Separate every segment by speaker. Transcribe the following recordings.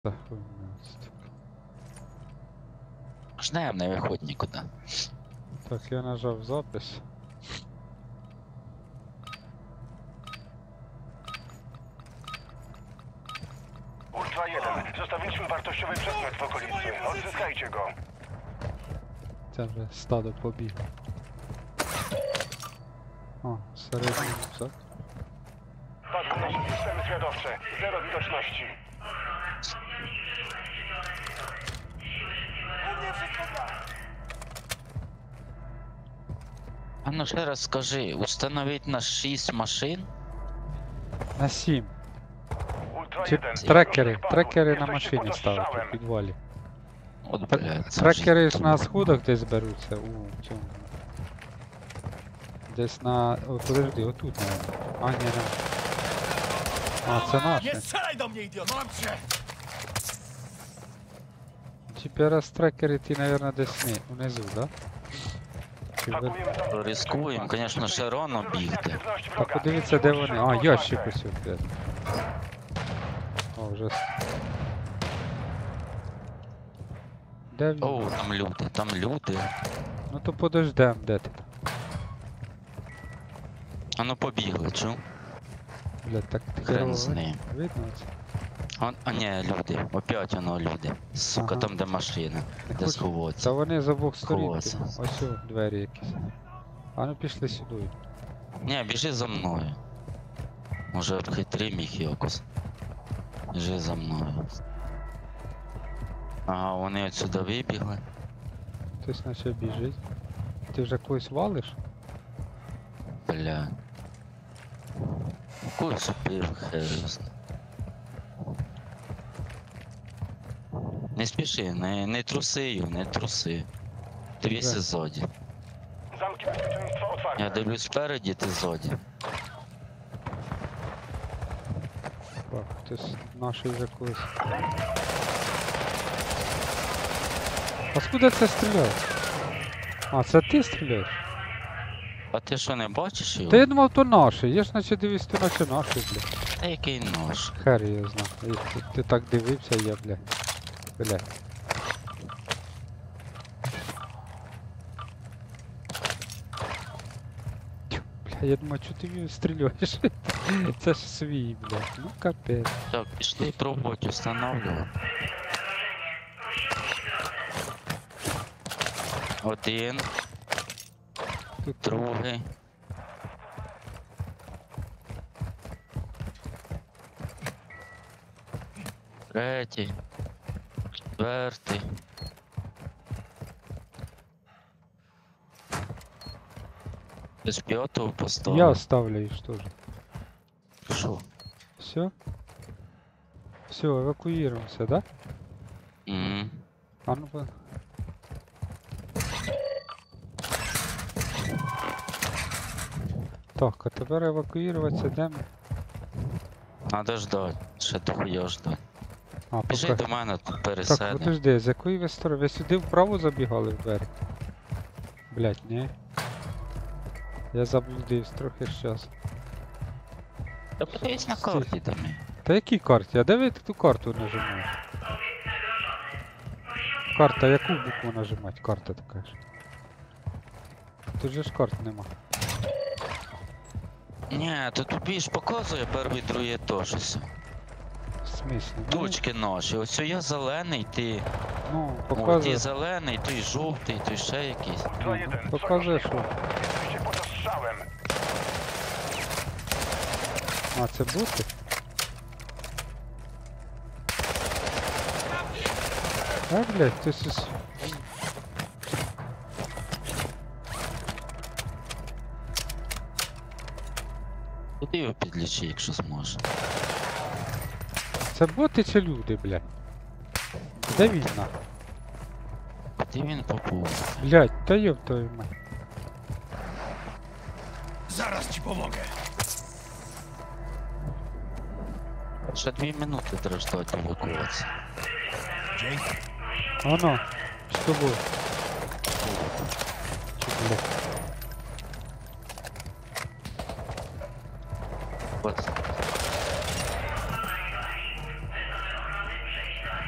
Speaker 1: Да, хуй знает, сука.
Speaker 2: Ждем, не виходь нікуди.
Speaker 1: Так, я нажав запис.
Speaker 3: Ultra 1. Zostawiliśmy wartościowy przedmiot w okolicy. Odzyskajcie go.
Speaker 1: Це вже стадо побігло. О, середній рюкзак.
Speaker 3: Padły nasze systemy zwiadowcze. Zero widoczności.
Speaker 2: А ну ще раз скажи, установить на 6 машин?
Speaker 1: На 7.
Speaker 3: Ultra
Speaker 1: Чи
Speaker 3: 1.
Speaker 1: трекери,
Speaker 3: Rusznik padł.
Speaker 1: трекери на
Speaker 3: Jesteście
Speaker 1: машині
Speaker 3: poza
Speaker 1: ставити в
Speaker 3: strzałem.
Speaker 1: підвалі.
Speaker 2: От, блядь, це
Speaker 1: Трекери
Speaker 2: вже
Speaker 1: ж на сходах десь беруться у цьому. Десь на... О, подожди, отут, наверное. А, ні, не. А, це
Speaker 4: Nie
Speaker 1: наше.
Speaker 4: strzelaj do mnie, idiot! Mam cię!
Speaker 1: GPS трекери ті, наверное, десь внизу, да? Чи ви...
Speaker 3: Pakujemy tam...
Speaker 2: ризикуємо, звісно, ще рано бігти.
Speaker 3: Aktywność
Speaker 1: Та
Speaker 3: wroga.
Speaker 1: подивіться, де вони. А,
Speaker 3: Otrzymał
Speaker 1: ящик
Speaker 3: otwarte.
Speaker 1: ось опять. О, вже... Де він?
Speaker 2: Оу, там люди, там люди.
Speaker 1: Ну то подождем, де ти?
Speaker 2: А ну побігли, чу?
Speaker 1: Блядь, так
Speaker 2: Хрен
Speaker 1: херово
Speaker 2: з ним.
Speaker 1: видно це?
Speaker 2: А ні, люди, опять воно люди. Сука,
Speaker 1: Ага.
Speaker 2: там де машина,
Speaker 1: Не
Speaker 2: де
Speaker 1: хочу.
Speaker 2: сховаться.
Speaker 1: Та вони з обох сторін.
Speaker 2: Ховатися.
Speaker 1: Ось о, двері якісь. А ну пішли сюди.
Speaker 2: Ні, біжи за мною. Може хитрий міг якось. Біжи за мною. Ага, вони отсюди вибігли.
Speaker 1: Хтось наче біжить. Ти вже когось валиш?
Speaker 2: Бля. Когось убив, хересне. Не спіши, не труси її, не труси. Дивися
Speaker 1: Де?
Speaker 2: ззаді.
Speaker 3: Zamki bezpieczeństwa otwarte.
Speaker 2: Я дивлюсь спереді, ти ззаді.
Speaker 1: Так, хтось наший вже когось. А скуда це стріляє? А, це ти стріляєш?
Speaker 2: А ти що, не бачиш його?
Speaker 1: Та я думав, то наший. Я ж наче дивись, то наче наший, блядь.
Speaker 2: Та який нож?
Speaker 1: Хер я знаю. Ти так дивився, я, блядь. Блядь. Тьфу, бля, я думаю, чого ти мені стріляєш? Це ж свій, блядь. Ну капець.
Speaker 2: Так, пішли пробувати встановлювати. Один,
Speaker 1: Тут
Speaker 2: другий. Третій. Четвертий. Без п'ятого
Speaker 1: я
Speaker 2: поставив.
Speaker 1: оставляю что же.
Speaker 2: Що?
Speaker 1: Все? Все, эвакуируемся, да?
Speaker 2: Мгм.
Speaker 1: А ну Так, а тепер евакуюватися де ми?
Speaker 2: Надо ждать. Ще дохуя ждать.
Speaker 1: А,
Speaker 2: Біжи
Speaker 1: поки.
Speaker 2: до мене тут
Speaker 1: Так,
Speaker 2: пересядемо.
Speaker 1: подожди, з якої ви сторони? Ви сюди вправо забігали в двері? Блять, ні. Я заблудився трохи щас.
Speaker 2: Та подивись на карті там.
Speaker 1: Та якій карті? А де ви ту карту нажимаєш? Карта, яку букву нажимать? Карта така ж. Тут же ж карт нема.
Speaker 2: Ні, то тобі ж показує перший, другий етаж ось.
Speaker 1: В смислі?
Speaker 2: Точки наші. Ось я зелений, ти.
Speaker 1: Ну,
Speaker 2: О, ти
Speaker 1: показує.
Speaker 2: зелений, той жовтий, той ще якийсь.
Speaker 3: Ultra 1.
Speaker 1: Pokażę,
Speaker 3: Sojusznik
Speaker 1: szło.
Speaker 3: Jesteście poza strzałem.
Speaker 1: А, це боти? А, блядь, хтось із...
Speaker 2: Куди його підлічи, якщо зможеш.
Speaker 1: Це боти чи люди, блядь? Де він нахуй?
Speaker 2: Куди він попав?
Speaker 1: Блядь, та ёб твою мать.
Speaker 4: Zaraz ci pomogę!
Speaker 2: Ще 2 минути треба ждати евакуації.
Speaker 4: Dzięki.
Speaker 1: Оно, з тобою. Чи, блядь?
Speaker 2: От.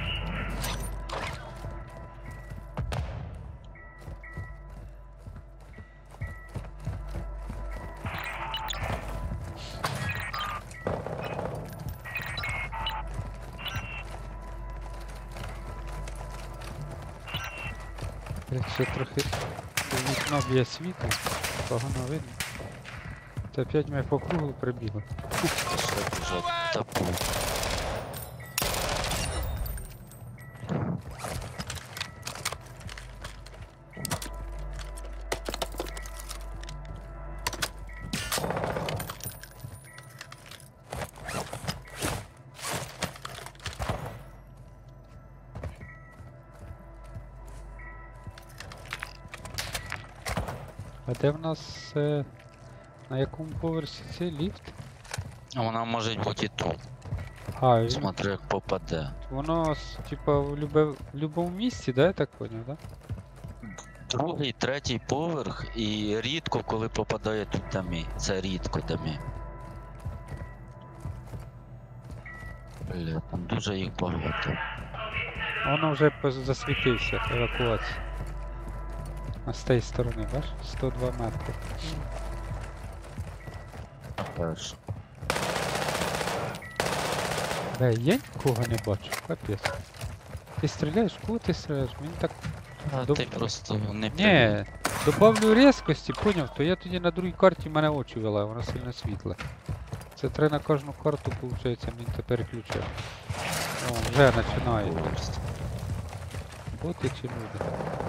Speaker 1: Блять, ще трохи у вікно б'є світло, погано видно. Це опять ми по кругу прибігли.
Speaker 2: Що вже табу.
Speaker 1: А де в нас на якому поверсі цей ліфт?
Speaker 2: А вона може бути і тут.
Speaker 1: А, він,
Speaker 2: Смотри, як попаде.
Speaker 1: воно типа в любому місці, да, я так поняв, да?
Speaker 2: Другий, третій поверх і рідко, коли попадає тут дамі. Це рідко дамі. Бля, там дуже їх багато.
Speaker 1: Воно вже засвітився, евакуація. А з тієї сторони, бачиш? 102 метри.
Speaker 2: Перше.
Speaker 1: Бля, я нікого не бачу, капець. Ти стріляєш? Кого ти стріляєш? Мені так...
Speaker 2: А
Speaker 1: Доб-
Speaker 2: ти просто не
Speaker 1: Ні, добавлю різкості, поняв, то я тоді на другій карті мене очі вела, вона сильно світла. Це треба на кожну карту, виходить, мені це переключати. О, вже починає.
Speaker 2: привів.
Speaker 1: Боти чи люди?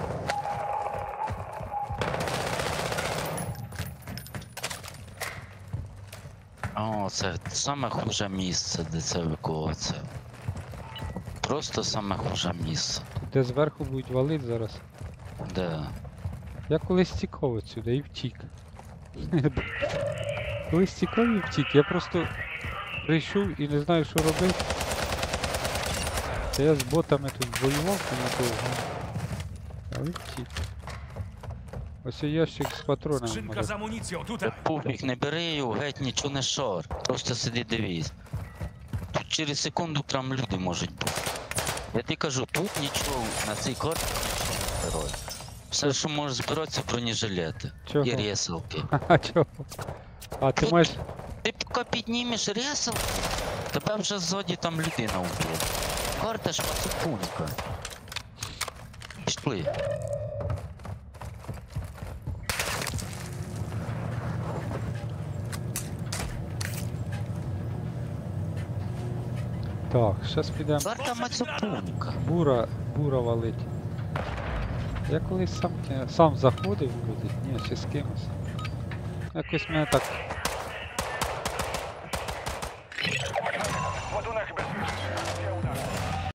Speaker 2: О, це саме хуже місце, де це евакуація. Просто саме хуже місце.
Speaker 1: Тут де зверху будуть валити зараз.
Speaker 2: Де?
Speaker 1: Я колись тікав отсюди і втік. Колись тікав і втік, я просто прийшов і не знаю, що робити. Та я з ботами тут воював недовго. Але втік. Ось є ящик з патронами.
Speaker 4: Skrzynka
Speaker 1: Може.
Speaker 4: z amunicją,
Speaker 2: Та
Speaker 4: tutaj!
Speaker 2: пофіг, не бери його, геть нічого не шор. Просто сиди дивись. Тут через секунду там люди можуть бути. Я тобі кажу, тут нічого на цій карті нічого не збирай. Все, що можеш збирати, це бронежилети.
Speaker 1: Чого?
Speaker 2: І ресалки.
Speaker 1: А чого? А ти маєш.
Speaker 2: Ти поки піднімеш ресалки, тебе вже ззаді там людина вб'є. Карта ж пацапунька. Пішли.
Speaker 1: Так, зараз підемо.
Speaker 2: Карта мацапунька.
Speaker 1: Бура валить. Я колись сам заходив вроді, ні, ще з кимось. Якось мене так